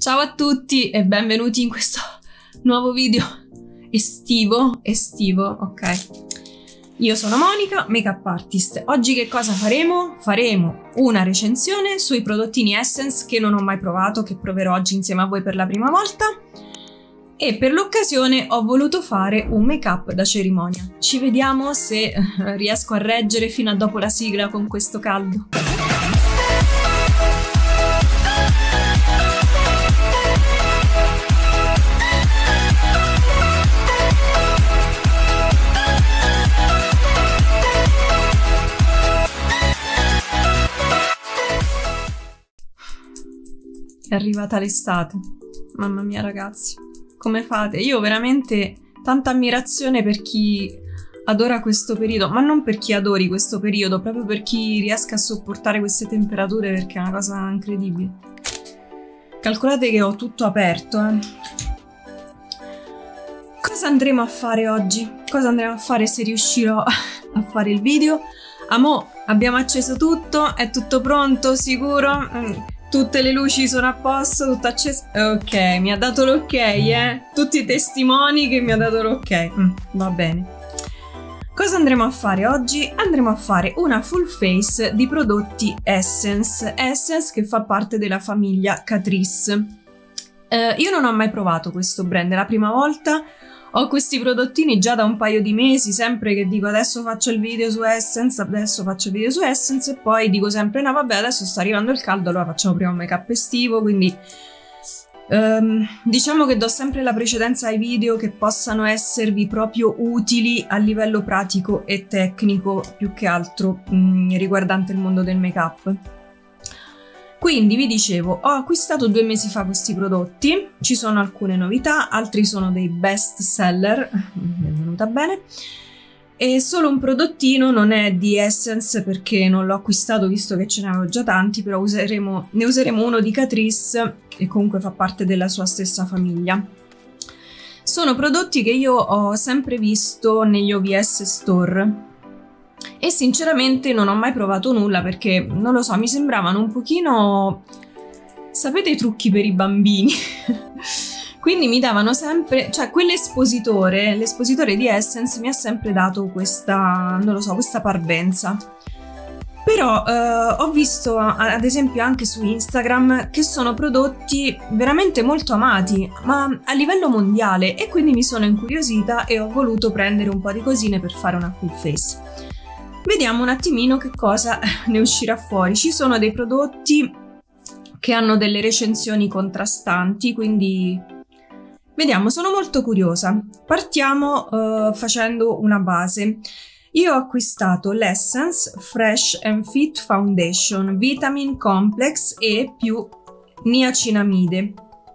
Ciao a tutti e benvenuti in questo nuovo video estivo, ok. Io sono Monica, make-up artist. Oggi che cosa faremo? Faremo una recensione sui prodottini Essence che non ho mai provato, che proverò oggi insieme a voi per la prima volta. E per l'occasione ho voluto fare un make-up da cerimonia. Ci vediamo se riesco a reggere fino a dopo la sigla con questo caldo. È arrivata l'estate, mamma mia ragazzi, come fate? Io ho veramente tanta ammirazione per chi adora questo periodo, ma non per chi adori questo periodo, proprio per chi riesca a sopportare queste temperature, perché è una cosa incredibile. Calcolate che ho tutto aperto, Cosa andremo a fare oggi? Cosa andremo a fare se riuscirò a fare il video? Amo, abbiamo acceso tutto, è tutto pronto, sicuro? Tutte le luci sono a posto, tutto acceso. Ok, mi ha dato l'ok, Tutti i testimoni che mi ha dato l'ok. Va bene. Cosa andremo a fare oggi? Andremo a fare una full face di prodotti Essence. Essence che fa parte della famiglia Catrice. Io non ho mai provato questo brand, è la prima volta. Ho questi prodottini già da un paio di mesi, sempre che dico adesso faccio il video su Essence, e poi dico sempre no vabbè adesso sta arrivando il caldo, allora facciamo prima un make-up estivo, quindi diciamo che do sempre la precedenza ai video che possano esservi proprio utili a livello pratico e tecnico, più che altro riguardante il mondo del make-up. Quindi vi dicevo, ho acquistato 2 mesi fa questi prodotti, ci sono alcune novità, altri sono dei best seller, mi è venuta bene, e solo un prodottino non è di Essence perché non l'ho acquistato visto che ce ne avevo già tanti, però ne useremo uno di Catrice che comunque fa parte della sua stessa famiglia. Sono prodotti che io ho sempre visto negli OVS Store. E sinceramente non ho mai provato nulla perché, non lo so, mi sembravano un pochino, sapete, i trucchi per i bambini. Quindi mi davano sempre, cioè l'espositore di Essence mi ha sempre dato questa, non lo so, questa parvenza. Però ho visto ad esempio anche su Instagram che sono prodotti veramente molto amati, ma a livello mondiale, e quindi mi sono incuriosita e ho voluto prendere un po' di cosine per fare una full face. Vediamo un attimino che cosa ne uscirà fuori. Ci sono dei prodotti che hanno delle recensioni contrastanti, quindi vediamo, sono molto curiosa. Partiamo facendo una base. Io ho acquistato l'Essence Fresh and Fit Foundation Vitamin Complex E più niacinamide.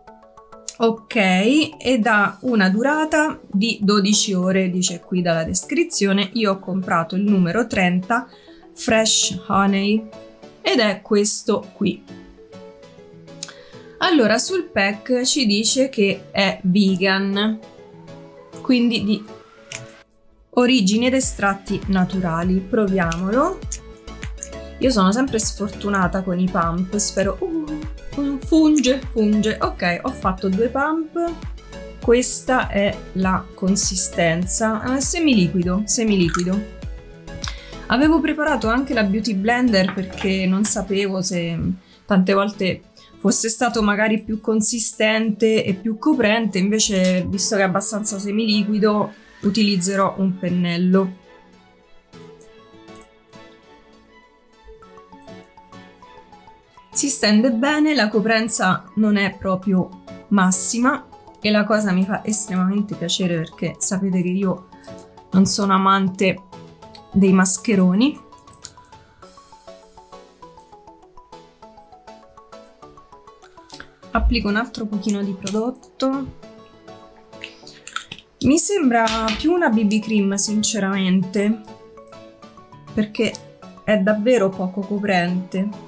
Ok, ed ha una durata di 12 ore, dice qui dalla descrizione. Io ho comprato il numero 30 Fresh Honey ed è questo qui. Allora, sul pack ci dice che è vegan, quindi di origini ed estratti naturali. Proviamolo. Io sono sempre sfortunata con i pump, spero... funge. Ok, ho fatto 2 pump. Questa è la consistenza, semiliquido. Avevo preparato anche la beauty blender perché non sapevo se tante volte fosse stato magari più consistente e più coprente, invece visto che è abbastanza semiliquido utilizzerò un pennello. Si stende bene, la coprenza non è proprio massima e la cosa mi fa estremamente piacere perché sapete che io non sono amante dei mascheroni. Applico un altro pochino di prodotto. Mi sembra più una BB cream sinceramente, perché è davvero poco coprente.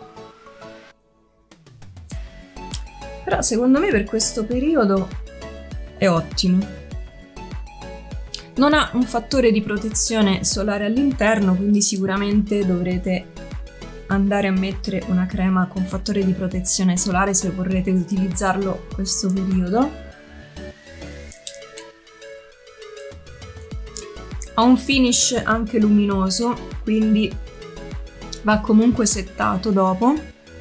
Però secondo me per questo periodo è ottimo. Non ha un fattore di protezione solare all'interno, quindi sicuramente dovrete andare a mettere una crema con fattore di protezione solare se vorrete utilizzarlo questo periodo. Ha un finish anche luminoso, quindi va comunque settato dopo.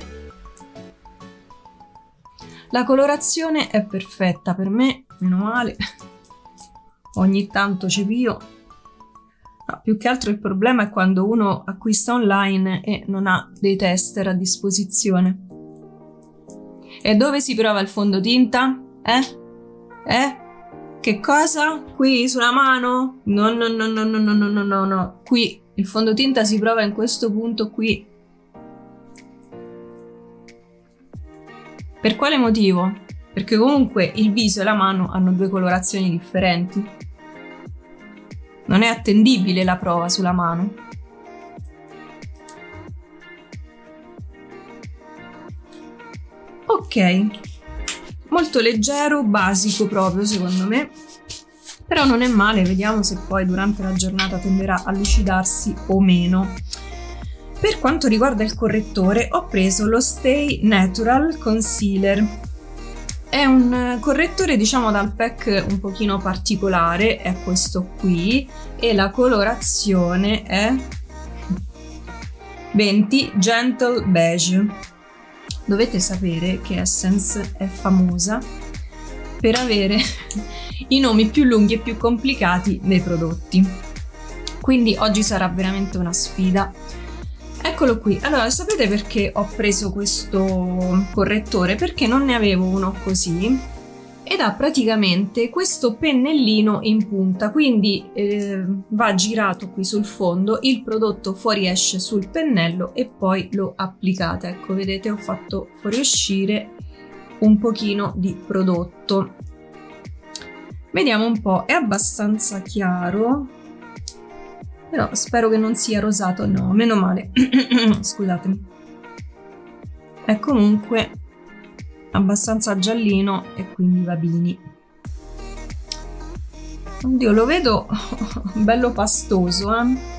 La colorazione è perfetta per me, meno male. Ogni tanto ci pio. No, più che altro il problema è quando uno acquista online e non ha dei tester a disposizione. E dove si prova il fondotinta? Che cosa? Qui sulla mano? No, no, no, no, no, no, no, no, no, no. Qui il fondotinta si prova in questo punto qui. Per quale motivo? Perché comunque il viso e la mano hanno due colorazioni differenti. Non è attendibile la prova sulla mano. Ok, molto leggero, basico proprio secondo me, però non è male, vediamo se poi durante la giornata tenderà a lucidarsi o meno. Per quanto riguarda il correttore ho preso lo Stay Natural Concealer. È un correttore diciamo dal pack un pochino particolare, è questo qui e la colorazione è 20 Gentle Beige. Dovete sapere che Essence è famosa per avere i nomi più lunghi e più complicati dei prodotti, quindi oggi sarà veramente una sfida. Eccolo qui. Allora, sapete perché ho preso questo correttore? Perché non ne avevo uno così ed ha praticamente questo pennellino in punta, quindi va girato qui sul fondo, il prodotto fuoriesce sul pennello e poi lo applicate. Ecco, vedete, ho fatto fuoriuscire un pochino di prodotto. Vediamo un po', è abbastanza chiaro. Però spero che non sia rosato, no, meno male, scusatemi. È comunque abbastanza giallino e quindi va bene. Oddio, lo vedo bello pastoso,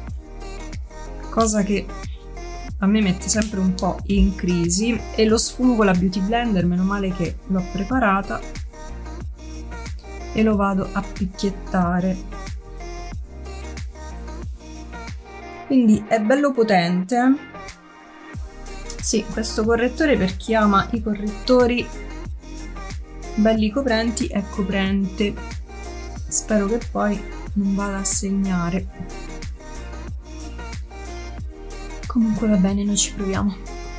cosa che a me mette sempre un po' in crisi. E lo sfumo con la Beauty Blender, meno male che l'ho preparata e lo vado a picchiettare. Quindi è bello potente. Sì, questo correttore, per chi ama i correttori belli coprenti, è coprente. Spero che poi non vada a segnare. Comunque va bene, noi ci proviamo.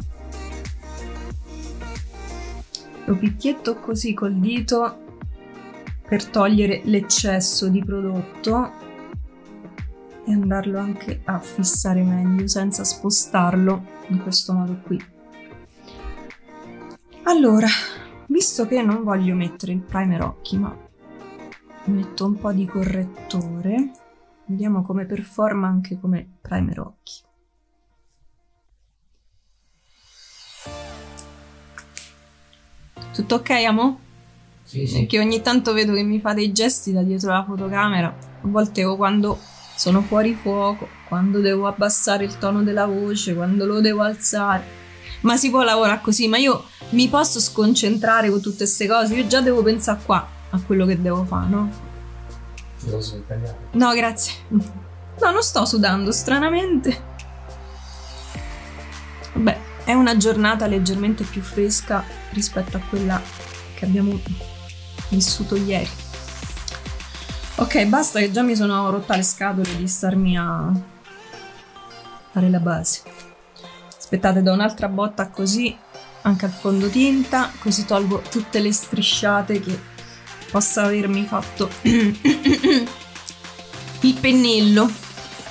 Lo picchietto così col dito per togliere l'eccesso di prodotto e andarlo anche a fissare meglio senza spostarlo in questo modo qui. Allora, visto che non voglio mettere il primer occhi, ma metto un po' di correttore, vediamo come performa anche come primer occhi. Tutto ok, amo? Sì, sì. Perché ogni tanto vedo che mi fa dei gesti da dietro la fotocamera, a volte o quando sono fuori fuoco, quando devo abbassare il tono della voce, quando lo devo alzare. Ma si può lavorare così, ma io mi posso sconcentrare con tutte queste cose, io già devo pensare qua a quello che devo fare, no? Devo sbagliare. No, grazie. No, non sto sudando, stranamente. Vabbè, è una giornata leggermente più fresca rispetto a quella che abbiamo vissuto ieri. Ok, basta che già mi sono rotta le scatole di starmi a fare la base. Aspettate, do un'altra botta così anche al fondotinta, così tolgo tutte le strisciate che possa avermi fatto il pennello.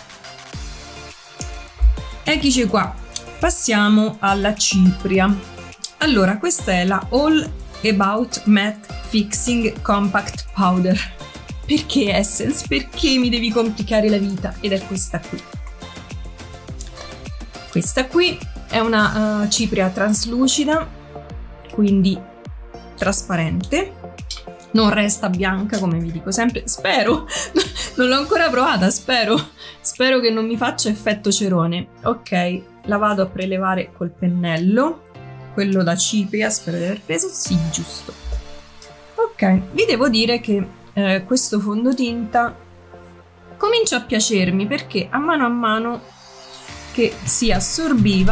Eccoci qua, passiamo alla cipria. Allora, questa è la All About Matte Fixing Compact Powder. Perché Essence? Perché mi devi complicare la vita? Ed è questa qui. Questa qui è una cipria traslucida, quindi trasparente, non resta bianca come vi dico sempre, spero, non l'ho ancora provata, spero che non mi faccia effetto cerone. Ok, la vado a prelevare col pennello, quello da cipria, spero di aver preso, sì, giusto. Ok, vi devo dire che questo fondotinta comincia a piacermi perché a mano che si assorbiva,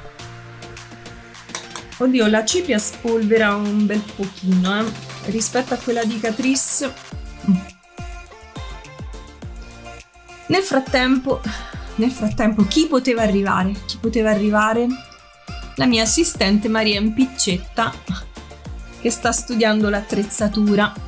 oddio, la cipria spolvera un bel pochino rispetto a quella di Catrice. Nel frattempo chi poteva arrivare? Chi poteva arrivare? La mia assistente Maria Impiccetta, che sta studiando l'attrezzatura.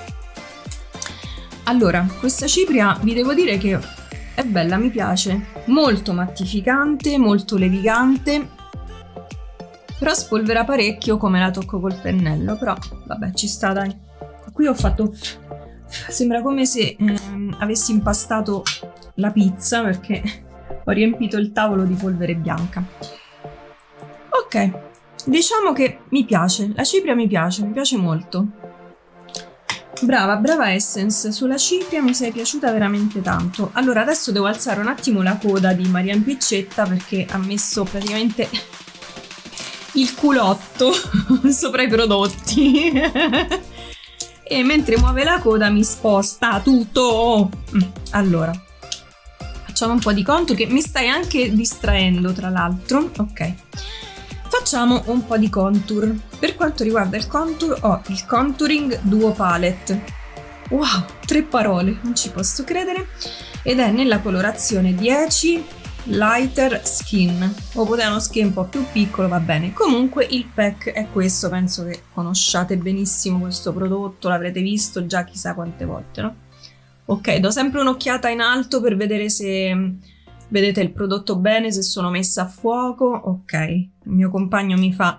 Allora, questa cipria vi devo dire che è bella, mi piace, molto mattificante, molto levigante, però spolvera parecchio come la tocco col pennello, però vabbè, ci sta, dai. Qui ho fatto, sembra come se avessi impastato la pizza perché ho riempito il tavolo di polvere bianca. Ok, diciamo che mi piace, la cipria mi piace molto. Brava, brava Essence, sulla cipria mi sei piaciuta veramente tanto. Allora adesso devo alzare un attimo la coda di Maria Impiccetta perché ha messo praticamente il culotto sopra i prodotti e mentre muove la coda mi sposta tutto. Allora, facciamo un po' di contour che mi stai anche distraendo tra l'altro. Ok, facciamo un po' di contour. Per quanto riguarda il contour ho il Contouring Duo Palette. Wow, 3 parole, non ci posso credere. Ed è nella colorazione 10 Lighter Skin, o potevano skin un po' più piccolo, va bene. Comunque il pack è questo, penso che conosciate benissimo questo prodotto, l'avrete visto già chissà quante volte, no? Ok, do sempre un'occhiata in alto per vedere se vedete il prodotto bene, se sono messa a fuoco. Ok, il mio compagno mi fa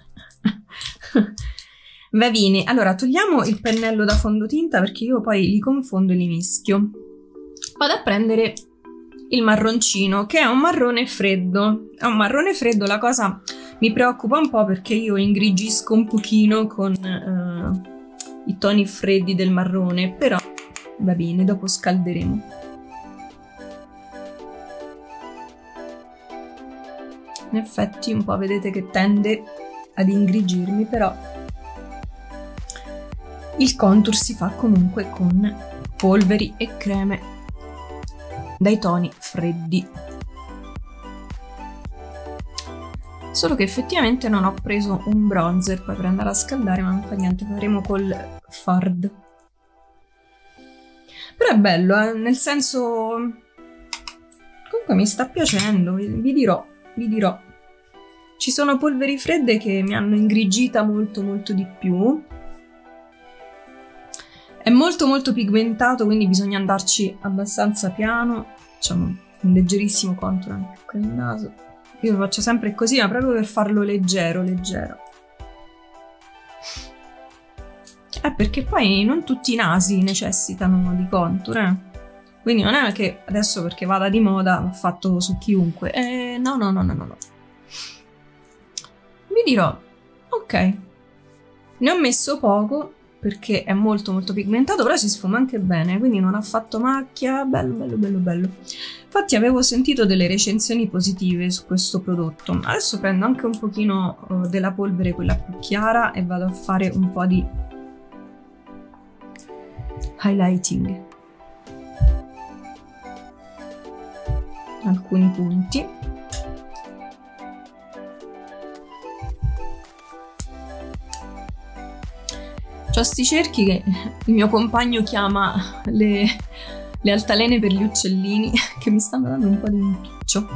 va bene. Allora togliamo il pennello da fondotinta perché io poi li confondo e li mischio. Vado a prendere il marroncino, che è un marrone freddo. È un marrone freddo, la cosa mi preoccupa un po' perché io ingrigisco un pochino con i toni freddi del marrone, però va bene, dopo scalderemo. In effetti un po' vedete che tende ad ingrigirmi, però il contour si fa comunque con polveri e creme dai toni freddi. Solo che effettivamente non ho preso un bronzer poi per andare a scaldare, ma non fa niente, faremo col Fard. Però è bello, nel senso, comunque mi sta piacendo, vi dirò. Ci sono polveri fredde che mi hanno ingrigita molto di più. È molto pigmentato, quindi bisogna andarci abbastanza piano. Facciamo un leggerissimo contour anche con il naso. Io lo faccio sempre così, ma proprio per farlo leggero. Perché poi non tutti i nasi necessitano di contour, Quindi non è che adesso perché vada di moda l'ho fatto su chiunque. No. Vi dirò, ok, ne ho messo poco perché è molto pigmentato, però si sfuma anche bene, quindi non ha fatto macchia, bello. Infatti avevo sentito delle recensioni positive su questo prodotto. Adesso prendo anche un pochino della polvere, quella più chiara, e vado a fare un po' di highlighting. Alcuni punti. C'ho sti cerchi che il mio compagno chiama le altalene per gli uccellini, che mi stanno dando un po' di impiccio.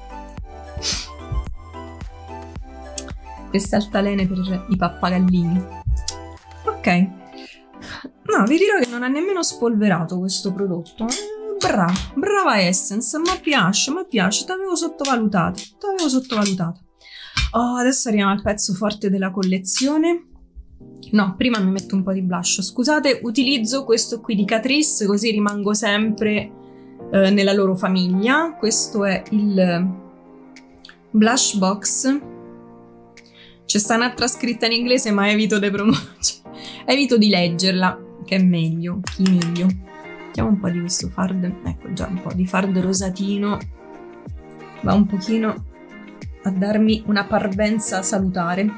Queste altalene per i pappagallini. Ok. No, vi dirò che non ha nemmeno spolverato questo prodotto. Brava Essence, mi piace, t'avevo sottovalutata. Oh, adesso arriviamo al pezzo forte della collezione. No, prima mi metto un po' di blush, scusate, utilizzo questo qui di Catrice, così rimango sempre nella loro famiglia. Questo è il Blush Box. C'è sta un'altra scritta in inglese, ma evito di leggerla, che è meglio, chi meglio. Mettiamo un po' di questo Fard, ecco già un po' di Fard rosatino, va un pochino a darmi una parvenza salutare.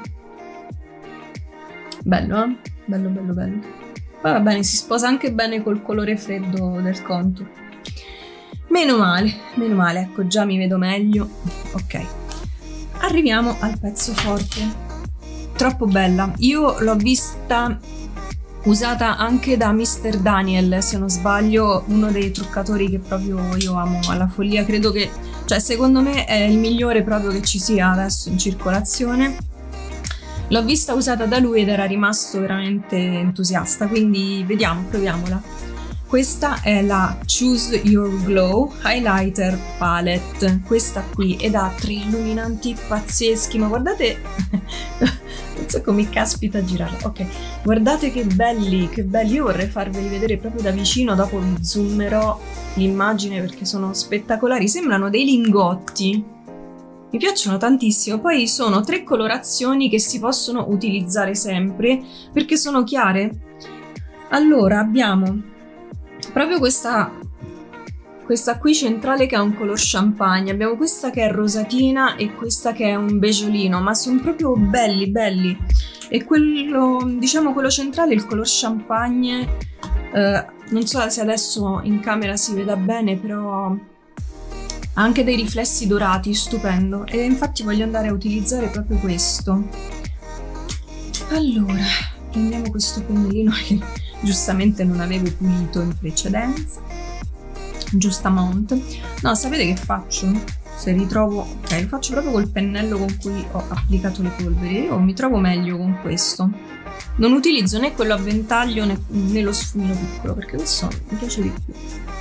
Bello, eh? Bello, bello, bello. Ma va bene, si sposa anche bene col colore freddo del contour. Meno male, ecco, già mi vedo meglio. Ok, arriviamo al pezzo forte. Troppo bella. Io l'ho vista usata anche da Mr. Daniel, se non sbaglio, uno dei truccatori che proprio io amo alla follia. Credo che, cioè, secondo me è il migliore proprio che ci sia adesso in circolazione. L'ho vista usata da lui ed era rimasto veramente entusiasta, quindi vediamo, proviamola. Questa è la Choose Your Glow Highlighter Palette, questa qui, ed ha 3 illuminanti pazzeschi, ma guardate, non so come caspita a girarla, ok, guardate che belli, io vorrei farveli vedere proprio da vicino, dopo vi zoomerò l'immagine perché sono spettacolari, sembrano dei lingotti, mi piacciono tantissimo, poi sono 3 colorazioni che si possono utilizzare sempre perché sono chiare. Allora abbiamo proprio questa qui centrale che ha un color champagne, abbiamo questa che è rosatina e questa che è un beggiolino, ma sono proprio belli, e quello, diciamo quello centrale, il color champagne, non so se adesso in camera si veda bene, però ha anche dei riflessi dorati, stupendo, e infatti voglio andare a utilizzare proprio questo. Allora, prendiamo questo pennellino che giustamente non avevo pulito in precedenza, giustamente. No, sapete che faccio? Se ritrovo, ok, lo faccio proprio col pennello con cui ho applicato le polveri. Io mi trovo meglio con questo. Non utilizzo né quello a ventaglio né lo sfumino piccolo, perché questo mi piace di più.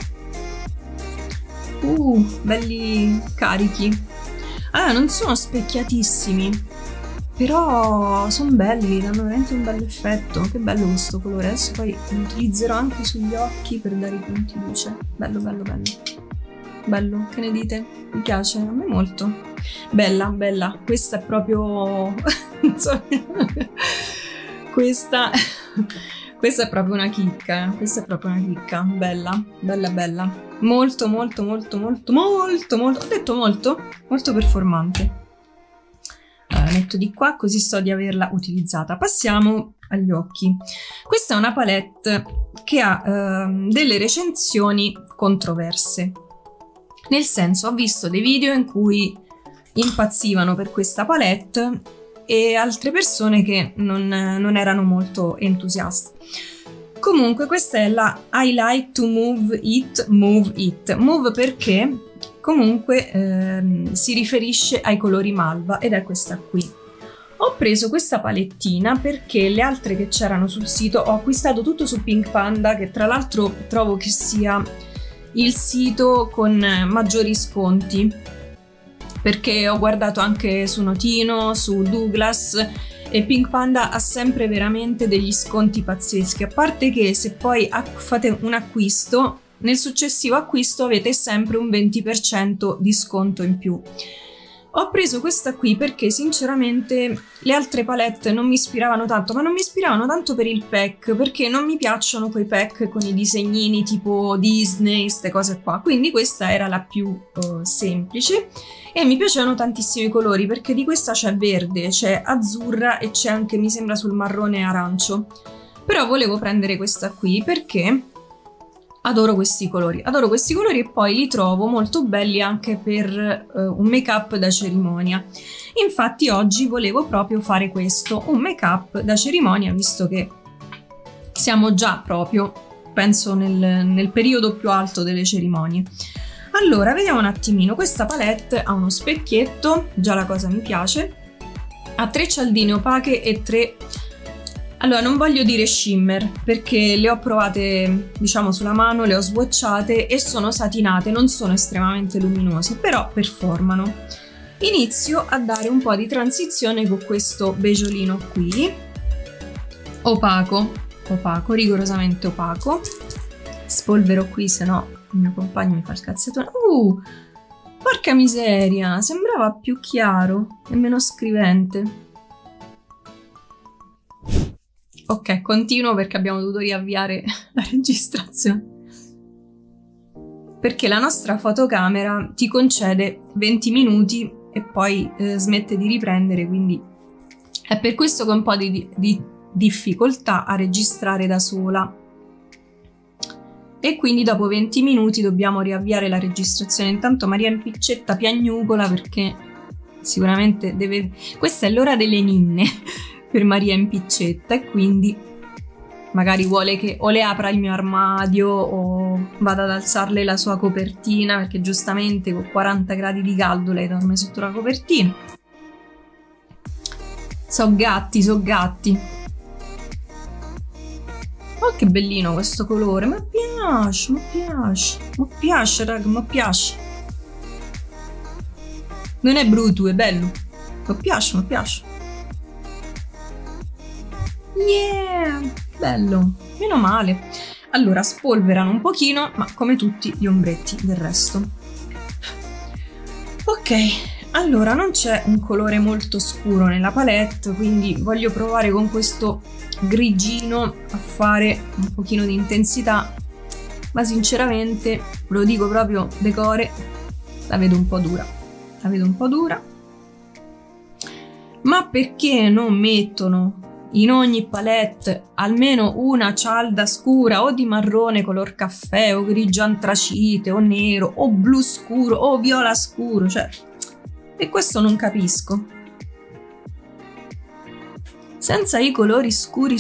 Belli carichi. Allora, non sono specchiatissimi, però sono belli, danno veramente un bel effetto. Che bello questo colore. Adesso poi lo utilizzerò anche sugli occhi per dare i punti luce. Bello, bello, bello. Bello, che ne dite? Mi piace? A me molto. Bella, bella. Questa è proprio... non so... questa è proprio una chicca. Questa è proprio una chicca. Bella, bella, bella. Molto, molto, molto, molto, molto, molto... Ho detto molto? Molto performante. La metto di qua così so di averla utilizzata. Passiamo agli occhi. Questa è una palette che ha delle recensioni controverse, nel senso, ho visto dei video in cui impazzivano per questa palette e altre persone che non erano molto entusiaste. Comunque questa è la I like to move it, move perché comunque si riferisce ai colori malva ed è questa qui. Ho preso questa palettina perché le altre che c'erano sul sito ho acquistato tutto su Pink Panda, che tra l'altro trovo che sia il sito con maggiori sconti, perché ho guardato anche su Notino, su Douglas, e Pink Panda ha sempre veramente degli sconti pazzeschi, a parte che se poi fate un acquisto, nel successivo acquisto avete sempre un 20% di sconto in più. Ho preso questa qui perché sinceramente le altre palette non mi ispiravano tanto, ma non mi ispiravano tanto per il pack, perché non mi piacciono quei pack con i disegnini tipo Disney, queste cose qua, quindi questa era la più semplice e mi piacevano tantissimo i colori, perché di questa c'è verde, c'è azzurra e c'è anche, mi sembra, sul marrone e arancio, però volevo prendere questa qui perché adoro questi colori e poi li trovo molto belli anche per un make up da cerimonia. Infatti oggi volevo proprio fare questo, un make up da cerimonia, visto che siamo già proprio, penso, nel periodo più alto delle cerimonie. Allora, vediamo un attimino. Questa palette ha uno specchietto, già la cosa mi piace, ha 3 cialdine opache e 3... Allora, non voglio dire shimmer, perché le ho provate, diciamo, sulla mano, le ho swatchate e sono satinate, non sono estremamente luminose, però performano. Inizio a dare un po' di transizione con questo beggiolino qui, opaco, rigorosamente opaco. Spolvero qui, se no il mio compagno mi fa il cazzettone. Porca miseria, sembrava più chiaro e meno scrivente. Ok, continuo perché abbiamo dovuto riavviare la registrazione. Perché la nostra fotocamera ti concede 20 minuti e poi smette di riprendere, quindi è per questo che ho un po' di difficoltà a registrare da sola. E quindi dopo 20 minuti dobbiamo riavviare la registrazione. Intanto Maria Impiccetta piagnucola perché sicuramente deve... Questa è l'ora delle ninne per Maria Impiccetta e quindi magari vuole che o le apra il mio armadio o vada ad alzarle la sua copertina, perché giustamente con 40 gradi di caldo lei dorme sotto la copertina. So gatti, so gatti. Oh, che bellino questo colore, mi piace, raga, mi piace. Non è brutto, è bello. Mi piace. Yeah, bello, meno male. Allora, spolverano un pochino, ma come tutti gli ombretti del resto. Ok, allora non c'è un colore molto scuro nella palette, quindi voglio provare con questo grigino a fare un pochino di intensità, ma sinceramente, ve lo dico proprio decore, la vedo un po' dura. Ma perché non mettono in ogni palette almeno una cialda scura o di marrone color caffè o grigio antracite o nero o blu scuro o viola scuro, cioè, e questo non capisco. Senza i colori scuri,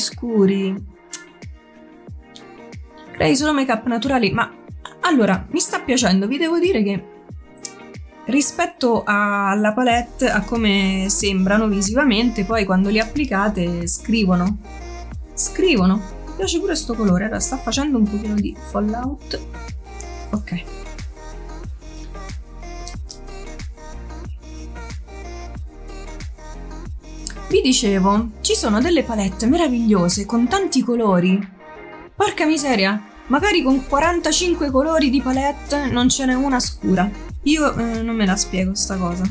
crei solo make up naturali. Ma allora, mi sta piacendo, vi devo dire che rispetto alla palette, a come sembrano visivamente, poi quando li applicate scrivono. Mi piace pure sto colore. Allora sta facendo un pochino di fallout. Ok. Vi dicevo, ci sono delle palette meravigliose con tanti colori. Porca miseria, magari con 45 colori di palette non ce n'è una scura. Io non me la spiego sta cosa.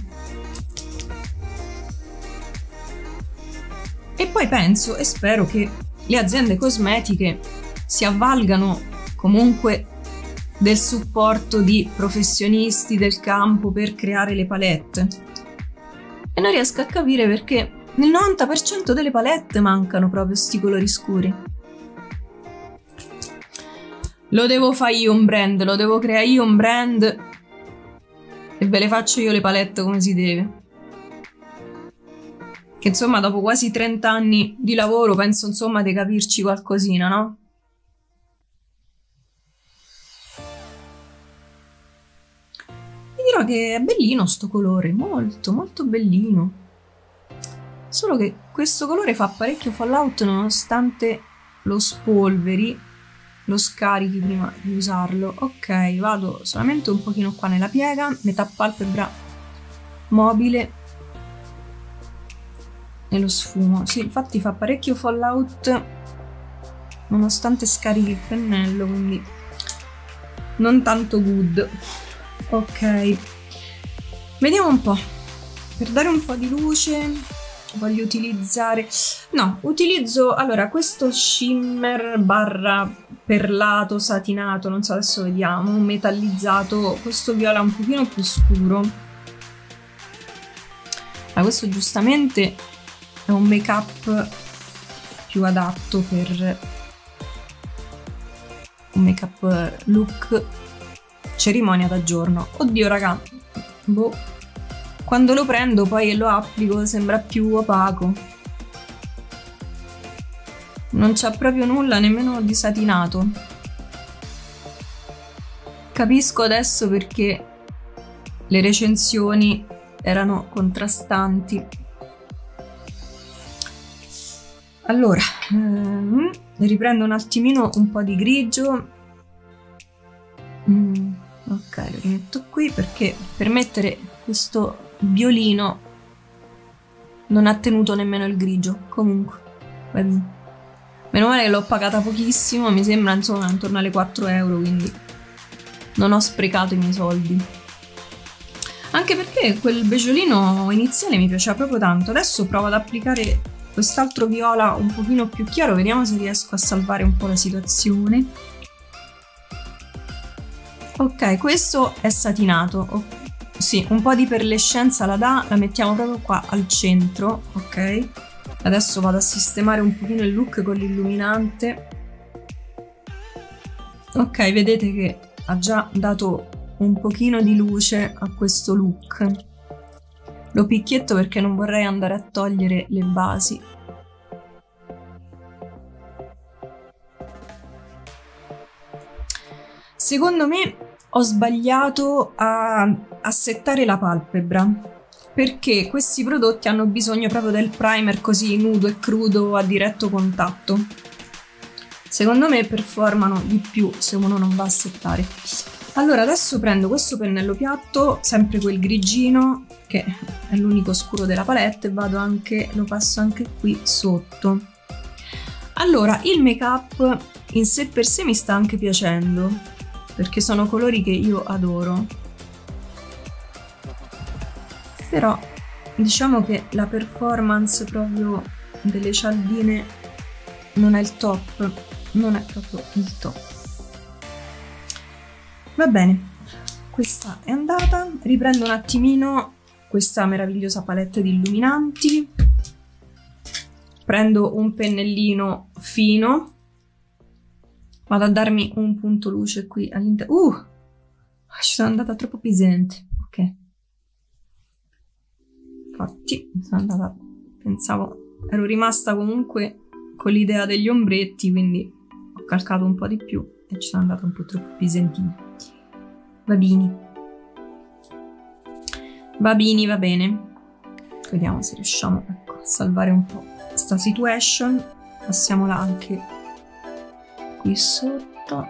E poi penso e spero che le aziende cosmetiche si avvalgano comunque del supporto di professionisti del campo per creare le palette. E non riesco a capire perché nel 90% delle palette mancano proprio sti colori scuri. Lo devo fare io un brand, lo devo creare io un brand e ve le faccio io le palette come si deve. Che insomma dopo quasi 30 anni di lavoro penso insomma di capirci qualcosina, no? Vi dirò che è bellino sto colore, molto molto bellino. Solo che questo colore fa parecchio fallout nonostante lo spolveri, lo scarichi prima di usarlo. Ok, vado solamente un pochino qua nella piega, metà palpebra mobile e lo sfumo. Sì, infatti fa parecchio fallout nonostante scarichi il pennello, quindi non tanto good. Ok, vediamo un po'. Per dare un po' di luce voglio utilizzare... No, utilizzo allora questo shimmer barra perlato, satinato, non so, adesso vediamo, metallizzato, questo viola un pochino più scuro. Ma questo giustamente è un make up più adatto per un make up look cerimonia da giorno. Oddio raga, boh, quando lo prendo poi e lo applico sembra più opaco, non c'è proprio nulla nemmeno di satinato. Capisco adesso perché le recensioni erano contrastanti. Allora, riprendo un attimino un po' di grigio. Ok, lo rimetto qui perché per mettere questo violino non ha tenuto nemmeno il grigio. Comunque, meno male che l'ho pagata pochissimo, mi sembra insomma intorno alle 4 euro, quindi non ho sprecato i miei soldi. Anche perché quel beggiolino iniziale mi piaceva proprio tanto. Adesso provo ad applicare quest'altro viola un pochino più chiaro, vediamo se riesco a salvare un po' la situazione. Ok, questo è satinato, sì, un po' di perlescenza la dà, la mettiamo proprio qua al centro, ok? Adesso vado a sistemare un pochino il look con l'illuminante. Ok, vedete che ha già dato un pochino di luce a questo look. Lo picchietto perché non vorrei andare a togliere le basi. Secondo me ho sbagliato a settare la palpebra, perché questi prodotti hanno bisogno proprio del primer così nudo e crudo a diretto contatto. Secondo me performano di più se uno non va a settare. Allora adesso prendo questo pennello piatto, sempre quel grigino, che è l'unico scuro della palette, e vado anche, lo passo anche qui sotto. Allora, il make-up in sé per sé mi sta anche piacendo, perché sono colori che io adoro. Però diciamo che la performance proprio delle cialdine non è il top, non è proprio il top. Va bene, questa è andata. Riprendo un attimino questa meravigliosa palette di illuminanti. Prendo un pennellino fino, vado a darmi un punto luce qui all'interno. Ci sono andata troppo pesante, ok. Infatti sono andata, pensavo, ero rimasta comunque con l'idea degli ombretti, quindi ho calcato un po' di più e ci sono andata un po' troppo pesantini. Va bene. Va bene, va bene. Vediamo se riusciamo, ecco, a salvare un po' questa situation. Passiamola anche qui sotto.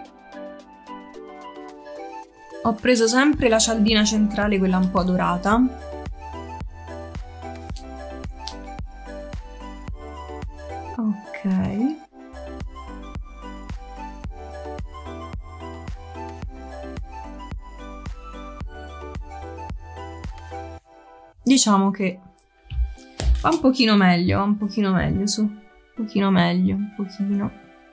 Ho preso sempre la cialdina centrale, quella un po' dorata. Ok. Diciamo che va un pochino meglio, su. Un pochino meglio, un pochino.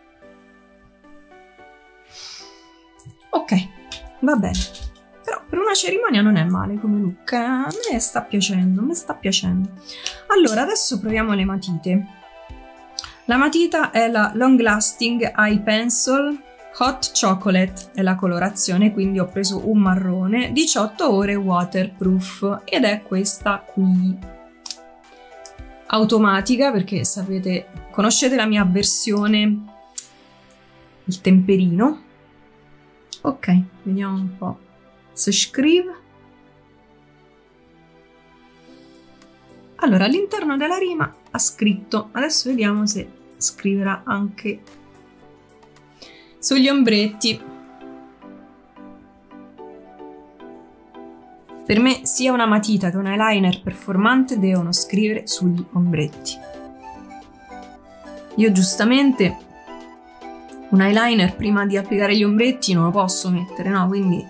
Ok, va bene. Però per una cerimonia non è male come look. A me sta piacendo, mi sta piacendo. Allora, adesso proviamo le matite. La matita è la Long Lasting Eye Pencil Hot Chocolate, è la colorazione, quindi ho preso un marrone, 18 ore waterproof, ed è questa qui. Automatica, perché sapete, conoscete la mia avversione, il temperino. Ok, vediamo un po' se scrive. Allora, all'interno della rima ha scritto, adesso vediamo se scriverà anche sugli ombretti. Per me sia una matita che un eyeliner performante devono scrivere sugli ombretti. Io giustamente un eyeliner prima di applicare gli ombretti non lo posso mettere, no? Quindi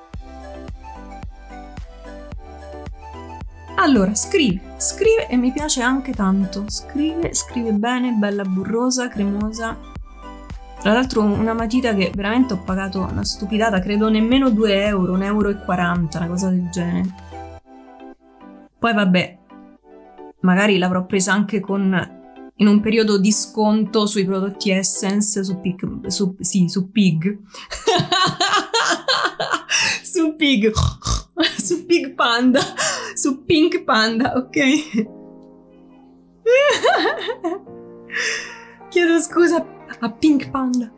allora scrive e mi piace anche tanto. Scrive bene, bella burrosa, cremosa. Tra l'altro una matita che veramente ho pagato una stupidata, credo nemmeno 2 euro, 1,40 euro, una cosa del genere. Poi vabbè, magari l'avrò presa anche in un periodo di sconto sui prodotti Essence, su Pig. su Pig Panda, su Pink Panda, ok? Chiedo scusa a Pink Panda.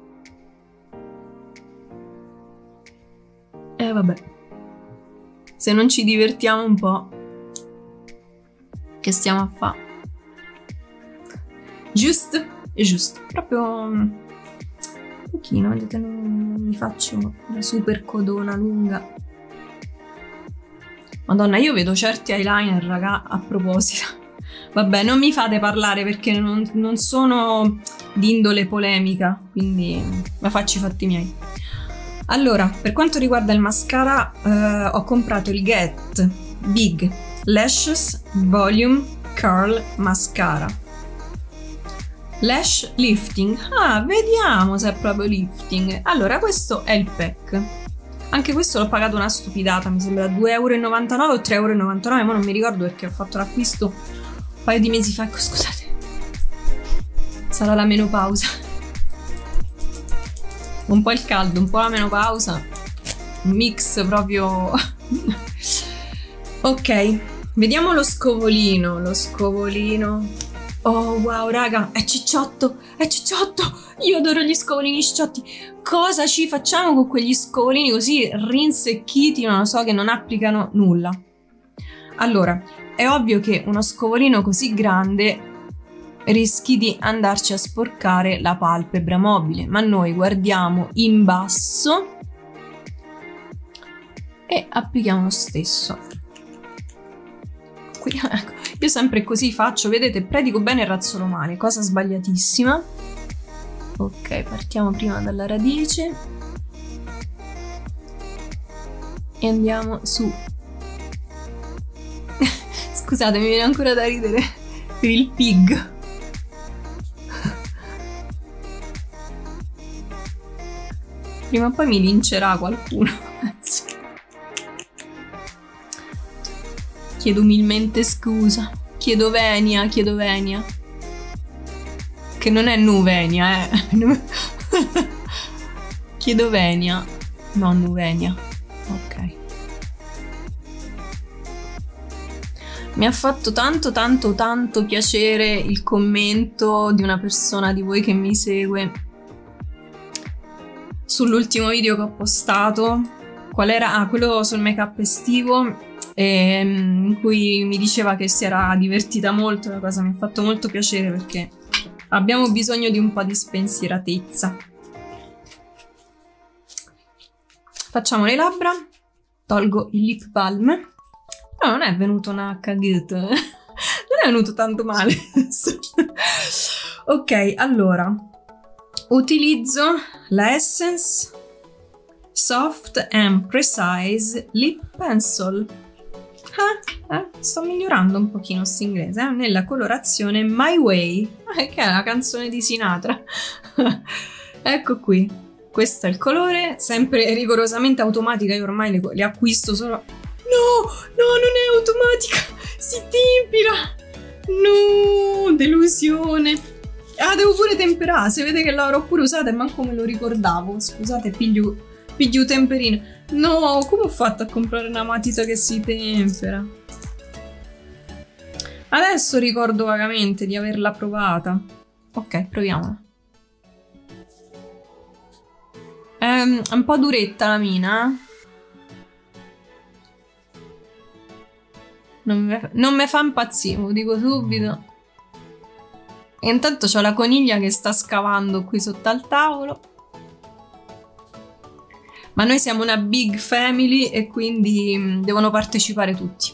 Vabbè, se non ci divertiamo un po', che stiamo a fare? Giusto, è giusto, proprio un pochino, vedete, non mi faccio una super codona lunga. Madonna, io vedo certi eyeliner, raga, a proposito. Vabbè, non mi fate parlare perché non sono di indole polemica, quindi faccio i fatti miei. Allora, per quanto riguarda il mascara, ho comprato il Get Big Lashes Volume Curl Mascara. Lash Lifting. Ah, vediamo se è proprio lifting. Allora, questo è il pack. Anche questo l'ho pagato una stupidata, mi sembra 2,99 € o 3,99 €, ma non mi ricordo perché ho fatto l'acquisto un paio di mesi fa. Scusate, sarà la menopausa. Un po' il caldo, un po' la menopausa, un mix proprio. Ok, vediamo lo scovolino. Lo scovolino. Oh wow raga, è cicciotto, è cicciotto. Io adoro gli scovolini cicciotti. Cosa ci facciamo con quegli scovolini così rinsecchiti, non lo so, che non applicano nulla? Allora, è ovvio che uno scovolino così grande rischi di andarci a sporcare la palpebra mobile, ma noi guardiamo in basso e applichiamo lo stesso. Qui, ecco, io sempre così faccio, vedete, predico bene e razzolo male, cosa sbagliatissima. Ok, partiamo prima dalla radice e andiamo su. Scusate, mi viene ancora da ridere per il pig. Prima o poi mi lincerà qualcuno. Chiedo umilmente scusa. Chiedo venia, chiedo venia. Che non è nuvenia, Chiedo venia, non nuvenia. Ok. Mi ha fatto tanto piacere il commento di una persona di voi che mi segue sull'ultimo video che ho postato. Qual era? Ah, quello sul make up estivo, in cui mi diceva che si era divertita molto. La cosa mi ha fatto molto piacere perché abbiamo bisogno di un po' di spensieratezza. Facciamo le labbra, tolgo il lip balm. No, non è venuto una cagata, non è venuto tanto male. Ok, allora utilizzo la Essence Soft and Precise Lip Pencil. Sto migliorando un pochino questo inglese, nella colorazione My Way, che è la canzone di Sinatra. Ecco qui, questo è il colore, sempre rigorosamente automatica. Io ormai le acquisto solo. No, non è automatica, si tempera. No, delusione. Ah, devo pure temperare, se vede che l'avrò pure usata e manco me lo ricordavo. Scusate, piglio temperino. No, come ho fatto a comprare una matita che si tempera? Adesso ricordo vagamente di averla provata. Ok, proviamola. È un po' duretta la mina. Non me fa impazzire, lo dico subito. E intanto c'ho la coniglia che sta scavando qui sotto al tavolo. Ma noi siamo una big family e quindi devono partecipare tutti.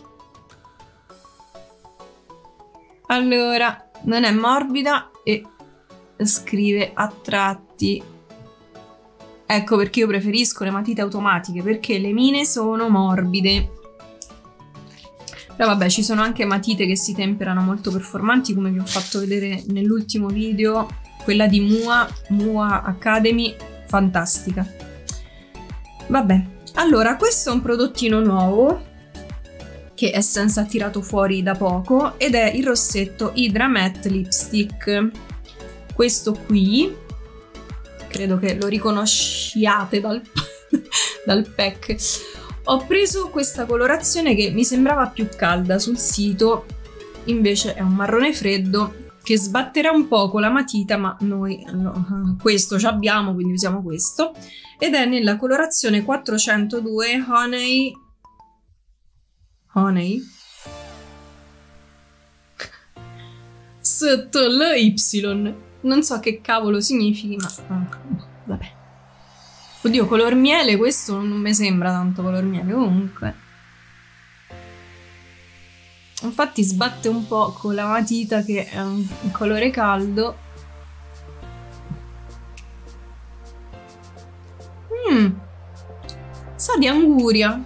Allora, non è morbida e scrive a tratti. Ecco perché io preferisco le matite automatiche, perché le mine sono morbide. Però vabbè, ci sono anche matite che si temperano molto performanti, come vi ho fatto vedere nell'ultimo video. Quella di Mua Academy, fantastica. Vabbè, allora questo è un prodottino nuovo che Essence ha tirato fuori da poco ed è il rossetto Hydra Matte Lipstick. Questo qui, credo che lo riconosciate dal pack. Ho preso questa colorazione che mi sembrava più calda sul sito, invece è un marrone freddo che sbatterà un po' con la matita, ma noi questo ci abbiamo, quindi usiamo questo. Ed è nella colorazione 402 Honey sotto l'Y. Non so che cavolo significhi, ma vabbè. Oddio, color miele, questo non mi sembra tanto color miele, comunque. Infatti sbatte un po' con la matita che è un colore caldo. Sa di anguria.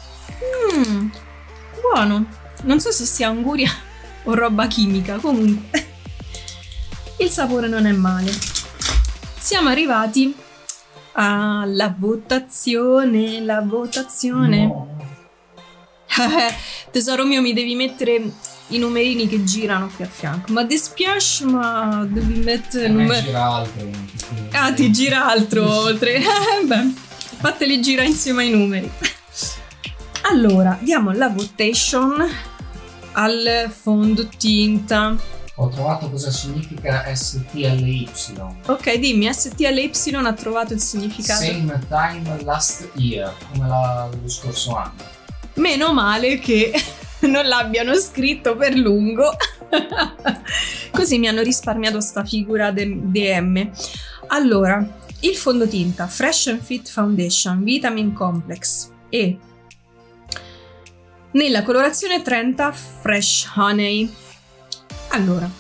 Buono. Non so se sia anguria o roba chimica, comunque il sapore non è male. Siamo arrivati Ah, la votazione, la votazione. No. Tesoro mio, mi devi mettere i numerini che girano qui a fianco. Ma dispiace, ma devi mettere il numero. Gira altro. Ah, ti gira altro oltre. Beh, fateli girare insieme ai numeri. Allora, diamo la votation al fondotinta. Ho trovato cosa significa STLY. Ok, dimmi, STLY ha trovato il significato. Same time last year, come lo scorso anno. Meno male che non l'abbiano scritto per lungo. Così mi hanno risparmiato sta figura DM. Allora, il fondotinta Fresh and Fit Foundation Vitamin Complex e nella colorazione 30 Fresh Honey. Allora,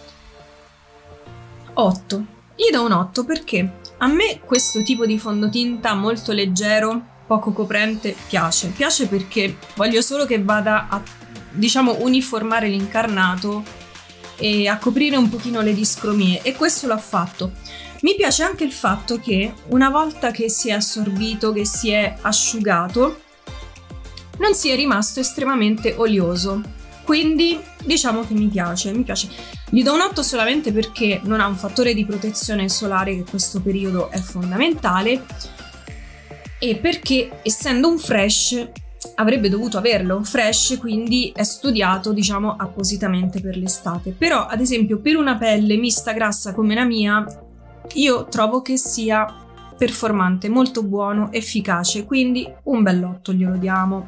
8. Gli do un 8 perché a me questo tipo di fondotinta molto leggero, poco coprente, piace. Piace perché voglio solo che vada a, diciamo, uniformare l'incarnato e a coprire un pochino le discromie, e questo l'ha fatto. Mi piace anche il fatto che una volta che si è assorbito, che si è asciugato, non sia rimasto estremamente olioso. Quindi diciamo che mi piace. Gli do un 8 solamente perché non ha un fattore di protezione solare, che questo periodo è fondamentale, e perché essendo un fresh avrebbe dovuto averlo fresh, quindi è studiato, diciamo, appositamente per l'estate. Però ad esempio per una pelle mista grassa come la mia io trovo che sia performante, molto buono, efficace, quindi un bell'8 glielo diamo.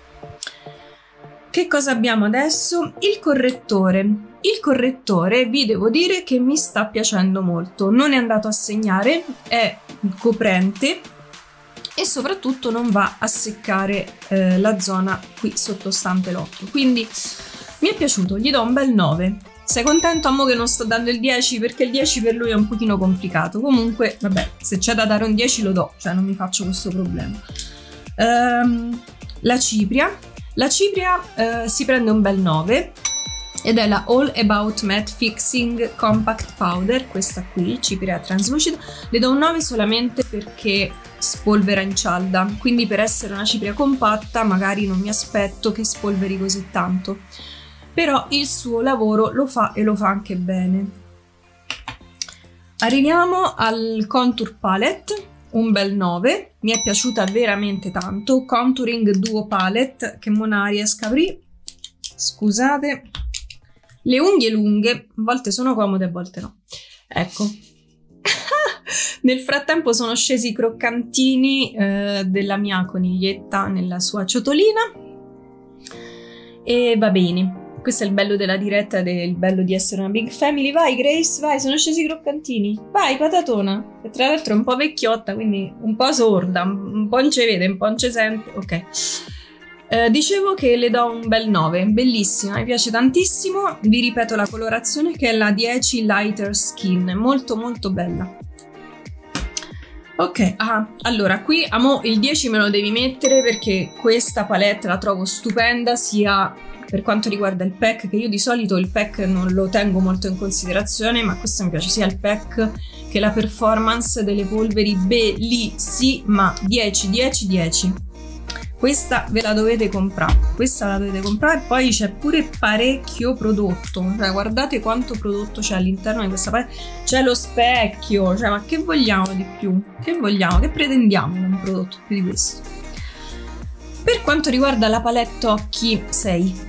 Che cosa abbiamo adesso? Il correttore. Il correttore vi devo dire che mi sta piacendo molto, non è andato a segnare, è coprente e soprattutto non va a seccare la zona qui sottostante l'occhio, quindi mi è piaciuto, gli do un bel 9. Sei contento, ammo, che non sto dando il 10? Perché il 10 per lui è un pochino complicato. Comunque, vabbè, se c'è da dare un 10 lo do, cioè non mi faccio questo problema. La cipria. La cipria si prende un bel 9 ed è la All About Matte Fixing Compact Powder, questa qui, cipria translucida. Le do un 9 solamente perché spolvera in cialda, quindi per essere una cipria compatta magari non mi aspetto che spolveri così tanto, però il suo lavoro lo fa e lo fa anche bene. Arriviamo al Contour Palette, un bel 9, mi è piaciuta veramente tanto. Contouring Duo Palette, che non riesco a aprire, scusate, le unghie lunghe, a volte sono comode, a volte no, ecco. Nel frattempo sono scesi i croccantini della mia coniglietta nella sua ciotolina e va bene. Questo è il bello della diretta ed è il bello di essere una big family. Vai Grace, vai, sono scesi i croccantini. Vai patatona, che tra l'altro è un po' vecchiotta, quindi un po' sorda, un po' non ci vede, un po' non ci sente. Ok. Dicevo che le do un bel 9, bellissima, mi piace tantissimo. Vi ripeto la colorazione, che è la 10 Lighter Skin, molto molto bella. Ok, allora qui amo il 10 me lo devi mettere perché questa palette la trovo stupenda, sia per quanto riguarda il pack, che io di solito il pack non lo tengo molto in considerazione, ma questo mi piace sia il pack che la performance delle polveri, bellissima, 10, 10, 10. Questa ve la dovete comprare, questa la dovete comprare. Poi c'è pure parecchio prodotto, cioè guardate quanto prodotto c'è all'interno di questa palette. C'è lo specchio, cioè ma che vogliamo di più? Che vogliamo? Che pretendiamo da un prodotto più di questo? Per quanto riguarda la palette occhi, 6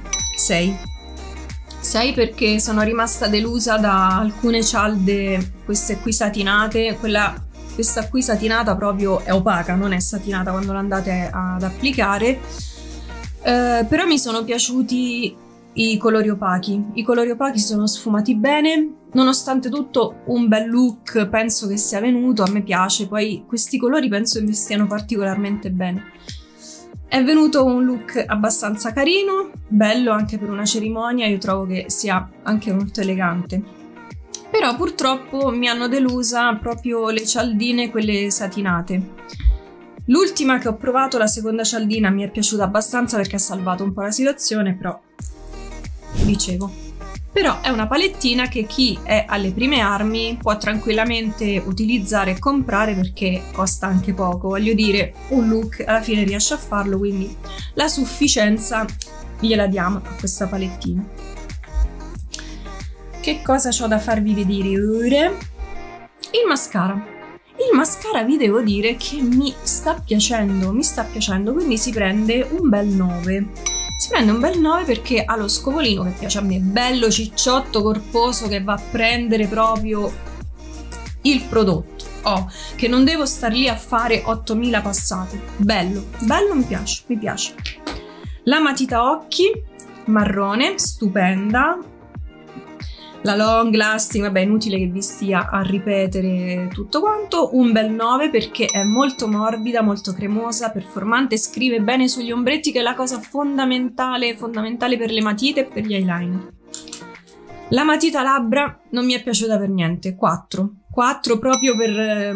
perché sono rimasta delusa da alcune cialde, queste qui satinate. Questa qui satinata proprio è opaca, non è satinata quando l'andate ad applicare, però mi sono piaciuti i colori opachi sono sfumati bene, nonostante tutto un bel look penso che sia venuto, a me piace, poi questi colori penso che mi stiano particolarmente bene. È venuto un look abbastanza carino, bello anche per una cerimonia, io trovo che sia anche molto elegante. Però purtroppo mi hanno delusa proprio le cialdine, quelle satinate. L'ultima che ho provato, la seconda cialdina, mi è piaciuta abbastanza perché ha salvato un po' la situazione, però dicevo, Però è una palettina che chi è alle prime armi può tranquillamente utilizzare e comprare perché costa anche poco. Voglio dire, un look alla fine riesce a farlo, quindi la sufficienza gliela diamo a questa palettina. Che cosa c'ho da farvi vedere ora? Il mascara. Il mascara vi devo dire che mi sta piacendo, quindi si prende un bel 9. Si prende un bel 9 perché ha lo scovolino che piace a me, bello cicciotto, corposo, che va a prendere proprio il prodotto. Che non devo star lì a fare 8000 passate. Bello, bello, mi piace. La matita occhi, marrone, stupenda. La long lasting, vabbè, inutile che vi stia a ripetere tutto quanto. Un bel 9 perché è molto morbida, molto cremosa, performante, scrive bene sugli ombretti, che è la cosa fondamentale per le matite e per gli eyeliner. La matita labbra non mi è piaciuta per niente, 4 proprio per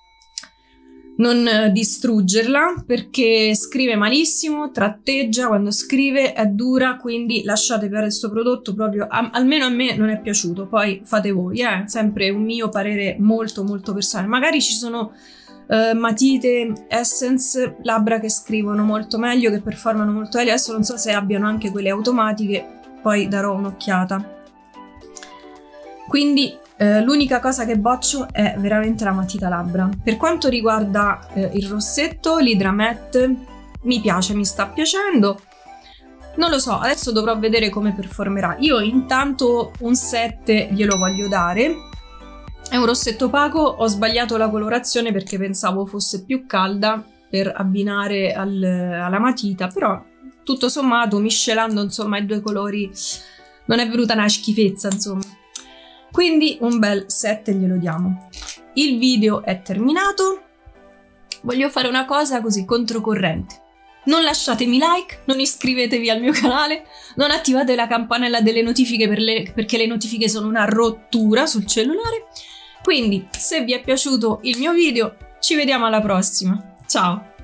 non distruggerla, perché scrive malissimo, tratteggia quando scrive, è dura, quindi lasciate perdere questo prodotto, proprio almeno a me non è piaciuto. Poi fate voi, sempre un mio parere molto personale. Magari ci sono matite Essence labbra che scrivono molto meglio, che performano molto meglio. Adesso non so se abbiano anche quelle automatiche, poi darò un'occhiata. Quindi l'unica cosa che boccio è veramente la matita labbra. Per quanto riguarda il rossetto, l'Hydra Matte mi piace, mi sta piacendo. Non lo so, adesso dovrò vedere come performerà. Io intanto un 7 glielo voglio dare. È un rossetto opaco, ho sbagliato la colorazione perché pensavo fosse più calda per abbinare alla matita, però tutto sommato, miscelando insomma i due colori, non è venuta una schifezza, insomma. Quindi un bel 7 glielo diamo. Il video è terminato. Voglio fare una cosa così controcorrente. Non lasciatemi like, non iscrivetevi al mio canale, non attivate la campanella delle notifiche perché le notifiche sono una rottura sul cellulare. Quindi, se vi è piaciuto il mio video, ci vediamo alla prossima. Ciao!